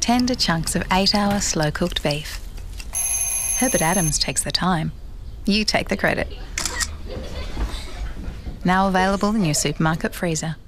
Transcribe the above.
tender chunks of 8-hour slow-cooked beef. Herbert takes the time. You take the credit. Now available in your supermarket freezer.